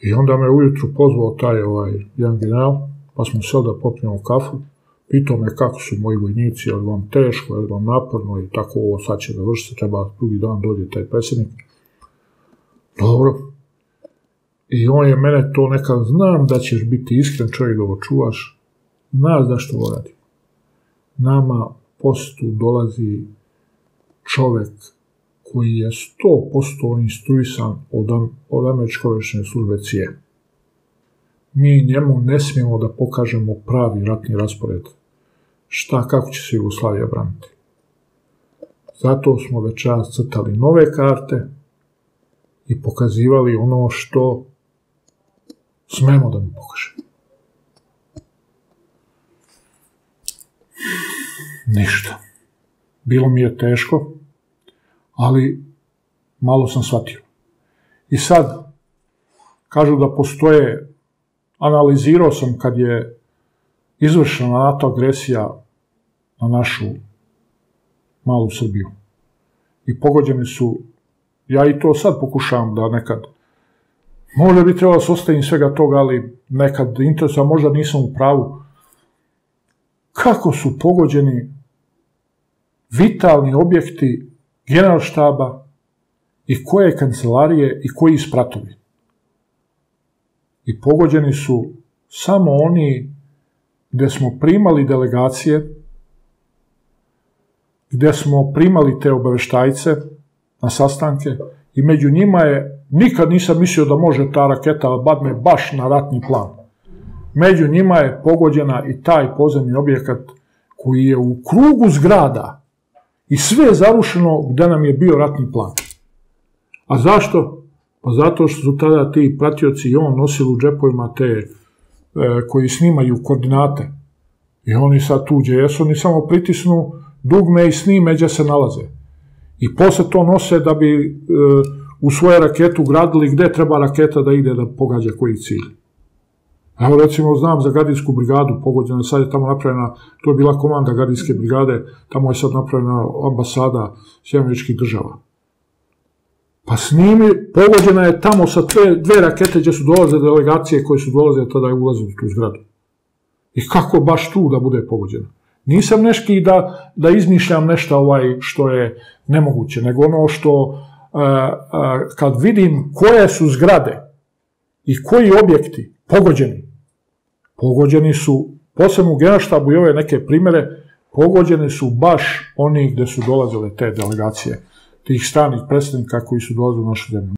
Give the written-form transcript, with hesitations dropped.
I onda me ujutru pozvao taj jedan general, pa smo sad da popijemo kafu. Pitao me kako su moji vojnici, je li vam teško, je li vam naporno i tako ovo sad će završiti, treba drugi dan dođe taj predsjednik. Dobro. I on je mene to nekad, znam da ćeš biti iskren čovjek da ovo čuvaš, znaš zašto ovo radi. Nama postu dolazi čovjek koji je 100% instruisan od američke obavještajne službe CIA. Mi njemu ne smijemo da pokažemo pravi ratni raspored. Kako će se Jugoslavija braniti. Zato smo večeras crtali nove karte i pokazivali ono što smemo da mu pokažemo. Ništa. Bilo mi je teško, ali malo sam shvatio. I sad, kažu da postoje, analizirao sam kad je izvršena NATO agresija na našu malu Srbiju. I pogođeni su, ja i to sad pokušavam da nekad, možda bi trebalo da se ostavim svega toga, ali nekad interesuje, možda nisam u pravu, kako su pogođeni vitalni objekti generalštaba i koje kancelarije i koji spratovi. I pogođeni su samo oni gde smo primali delegacije, gde smo primali te obaveštajce na sastanke i među njima je, nikad nisam mislio da može ta raketa badne baš na ratni plan. Među njima je pogođena i taj podzemni objekat koji je u krugu zgrada i sve je zarušeno gde nam je bio ratni plan. A zašto? Pa zato što su tada ti pratioci i on nosili u džepovima te koji snimaju koordinate. I oni sad tuđe, jesu oni samo pritisnu dugme i snime gdje se nalaze. I posle to nose da bi u svoje raketu gradili gde treba raketa da ide da pogađa koji cilj. Evo recimo znam za gardijsku brigadu pogođena, sad je tamo napravljena, to je bila komanda gardijske brigade, tamo je sad napravljena ambasada Sjedinjenih Država. Pa snimi, pogođena je tamo sa dve rakete gdje su dolaze delegacije koje su dolaze tada i ulaze u tu zgradu. I kako baš tu da bude pogođena? Nisam neški da izmišljam nešto što je nemoguće, nego ono što kad vidim koje su zgrade i koji objekti pogođeni su, posebno u generalštabu i ove neke primere, pogođeni su baš oni gde su dolazile te delegacije, tih stranih predstavnika koji su dolazili u našu zemlju.